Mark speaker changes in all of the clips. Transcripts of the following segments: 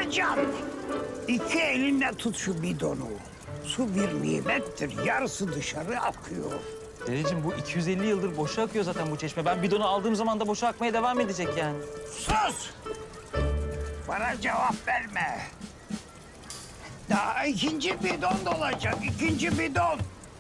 Speaker 1: Emrecan, iki elinle tut şu bidonu. Su bir nimettir, yarısı dışarı akıyor.
Speaker 2: Dedeciğim bu 250 yıldır boşa akıyor zaten bu çeşme. Ben bidonu aldığım zaman da boşa akmaya devam edecek yani.
Speaker 1: Sus! Bana cevap verme. Daha ikinci bidon dolacak, ikinci bidon.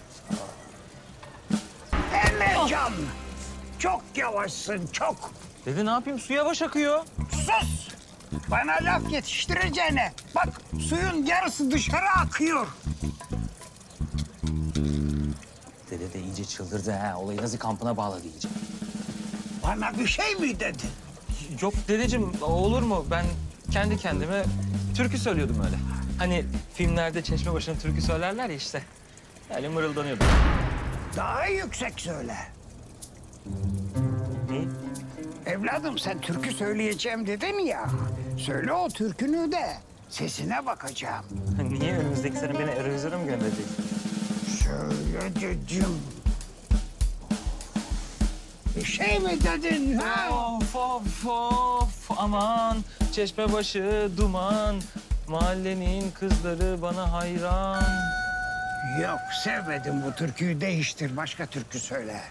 Speaker 1: Emrecan, çok yavaşsın, çok.
Speaker 2: Dede ne yapayım? Su yavaş akıyor.
Speaker 1: Sus! Bana laf yetiştireceğine. Bak, suyun yarısı dışarı akıyor.
Speaker 2: Dede de iyice çıldırdı ha. Olayı Nazi kampına bağladı iyice.
Speaker 1: Bana bir şey mi dedin?
Speaker 2: Yok dedeciğim olur mu? Ben kendi kendime türkü söylüyordum öyle. Hani filmlerde çeşme başına türkü söylerler ya işte. Yani mırıldanıyordum.
Speaker 1: Daha yüksek söyle.
Speaker 2: Ne?
Speaker 1: Evladım sen türkü söyleyeceğim dedin ya. Söyle o türkünü de sesine bakacağım.
Speaker 2: Niye önümüzdeki sene beni Eurovision'a mı göndereceksin?
Speaker 1: Söyle dedim. Bir şey mi dedin ha?
Speaker 2: Of of of aman çeşme başı duman. Mahallenin kızları bana hayran.
Speaker 1: Yok sevmedim bu türküyü, değiştir başka türkü söyle.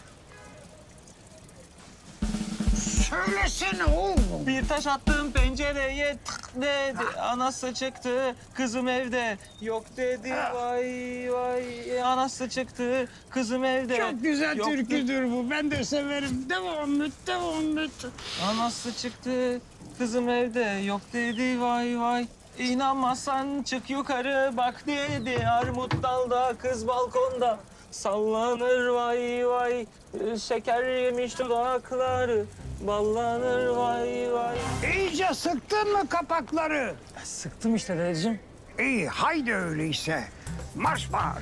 Speaker 1: Söylesene oğlum.
Speaker 2: Bir taş attım pencereye tık dedi. Anası çıktı kızım evde yok dedi. Vay vay anası çıktı kızım evde.
Speaker 1: Çok güzel
Speaker 2: yok
Speaker 1: türküdür bu. Ben de severim. Devam et, devam et.
Speaker 2: Anası çıktı kızım evde yok dedi vay vay. İnanmazsan çık yukarı bak dedi. Armut dalda kız balkonda sallanır vay vay. Şeker yemiş dudakları ballanır vay vay.
Speaker 1: İyice sıktın mı kapakları?
Speaker 2: Sıktım işte dedeciğim.
Speaker 1: İyi, haydi öyleyse. Marş marş.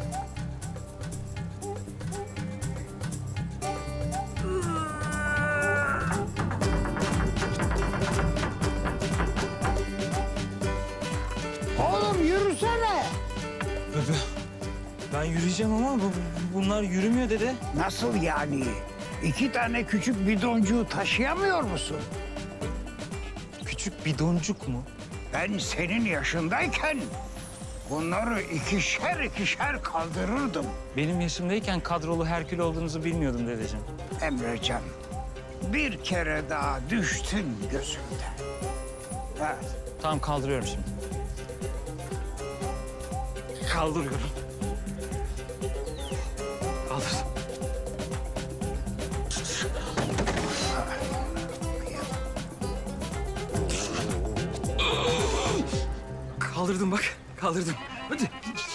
Speaker 1: Oğlum yürüsene.
Speaker 2: Ben yürüyeceğim ama bunlar yürümüyor dede.
Speaker 1: Nasıl yani? İki tane küçük bidoncuğu taşıyamıyor musun?
Speaker 2: Küçük bidoncuk mu?
Speaker 1: Ben senin yaşındayken bunları ikişer ikişer kaldırırdım.
Speaker 2: Benim yaşımdayken kadrolu Herkül olduğunuzu bilmiyordum dedeciğim.
Speaker 1: Emrecan, bir kere daha düştün gözümden. Evet.
Speaker 2: Tamam kaldırıyorum şimdi. Kaldırıyorum. Kaldırdım. Kaldırdım bak, kaldırdım. Hadi.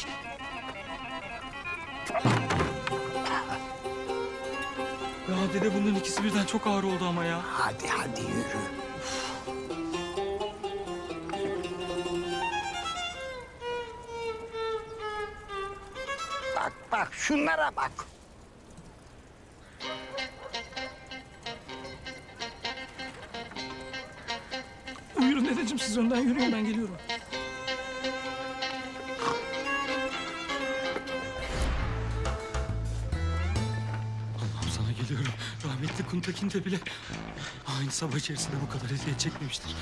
Speaker 2: Ya dede bunların ikisi birden çok ağır oldu ama ya.
Speaker 1: Hadi hadi yürü. Bak bak şunlara bak.
Speaker 2: Buyurun dedeciğim siz önden yürüyün ben geliyorum. Allah'ım sana geliyorum. Rahmetli Kuntakin'de bile aynı sabah içerisinde bu kadar eziyet çekmemiştir.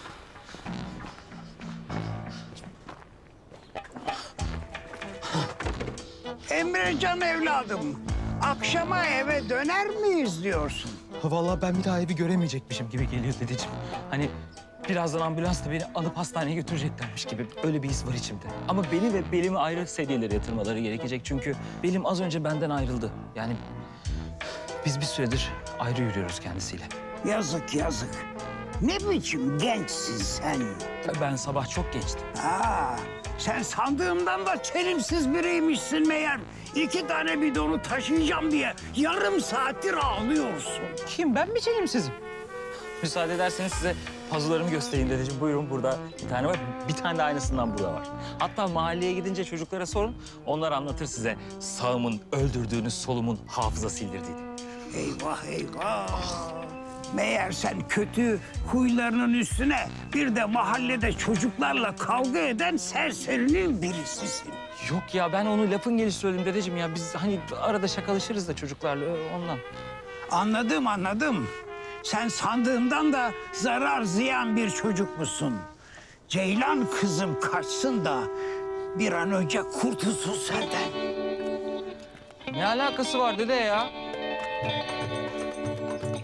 Speaker 1: Emrecan evladım, akşama eve döner miyiz diyorsun?
Speaker 2: Vallahi ben bir daha evi göremeyecekmişim gibi geliyor dedeciğim. Hani birazdan ambulansla beni alıp hastaneye götüreceklermiş gibi öyle bir his var içimde. Ama beni ve belimi ayrı seviyelere yatırmaları gerekecek çünkü belim az önce benden ayrıldı. Yani biz bir süredir ayrı yürüyoruz kendisiyle.
Speaker 1: Yazık yazık. Ne biçim gençsin sen?
Speaker 2: Ben sabah çok geçtim.
Speaker 1: Aa, sen sandığımdan da çelimsiz biriymişsin meğer. İki tane bidonu taşıyacağım diye yarım saattir ağlıyorsun.
Speaker 2: Kim? Ben mi çelimsizim? Müsaade ederseniz size pazularımı göstereyim dedeciğim. Buyurun burada bir tane var. Bir tane de aynısından burada var. Hatta mahalleye gidince çocuklara sorun. Onlar anlatır size sağımın öldürdüğünüz solumun hafıza sildirdiğini.
Speaker 1: Eyvah eyvah. Meğer sen kötü huylarının üstüne bir de mahallede çocuklarla kavga eden serserinin birisisin.
Speaker 2: Yok ya ben onu lafın gelişi söyledim dedeciğim ya. Biz hani arada şakalaşırız da çocuklarla ondan.
Speaker 1: Anladım anladım. Sen sandığımdan da zarar ziyan bir çocuk musun? Ceylan kızım kaçsın da bir an önce kurtulsun senden.
Speaker 2: Ne alakası var dede ya?